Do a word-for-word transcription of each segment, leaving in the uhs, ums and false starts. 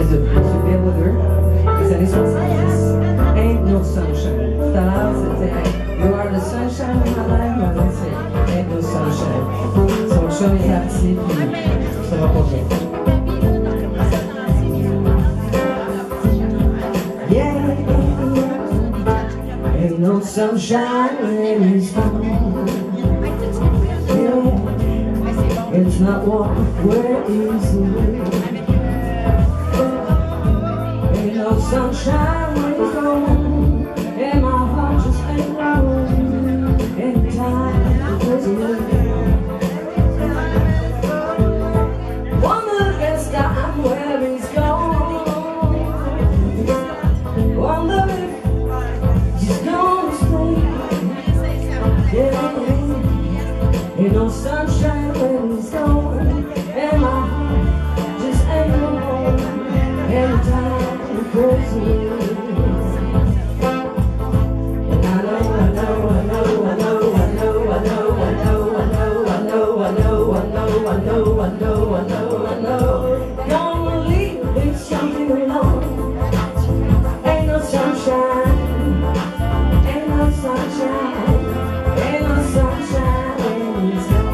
de M. Bellwether, des années soixante-dix. Ain't no sunshine. Tout à l'heure, c'était You are the sunshine of my life. Maintenant, c'est Ain't no sunshine. Son chum est parti, puis ça va pas bien. Yeah, ain't no sunshine when he's gone. Yeah, it's not warm where he's away. Ain't no sunshine when he's gone, and my heart just ain't warm. Anytime it goes away. Wonder next time where he's gone. Wonder if he's gonna stay. Yeah, ain't no sunshine when he's gone, and my heart just ain't warm. Anytime it goes away. And I know, I know, I know, I know, I know, I know, I know, I know, I know, I know, I know, I know, I know, I know, I know. Gonna leave this young thing alone. Ain't no sunshine, ain't no sunshine, ain't no sunshine when he's gone.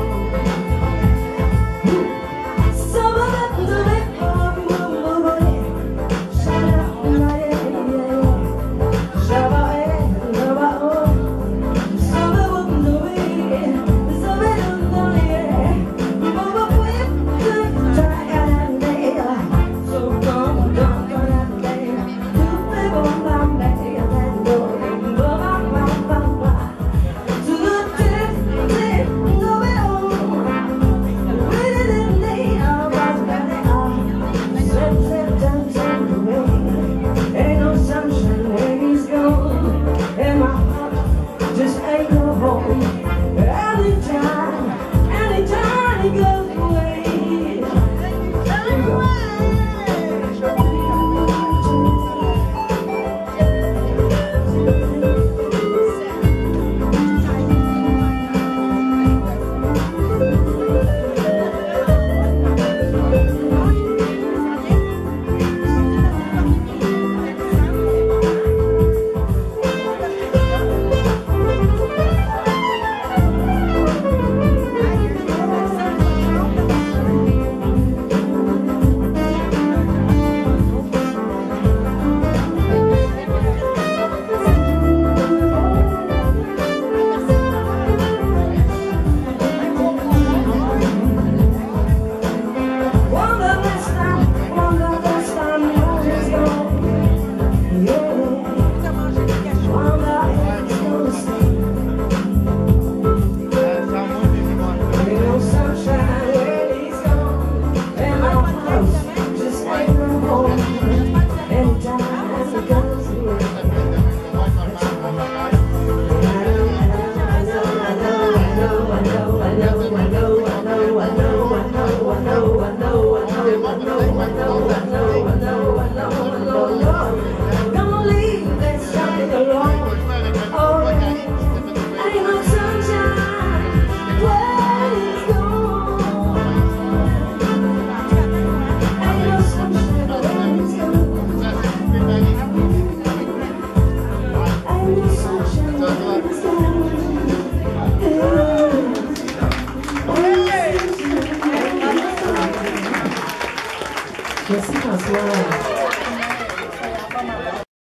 Merci François.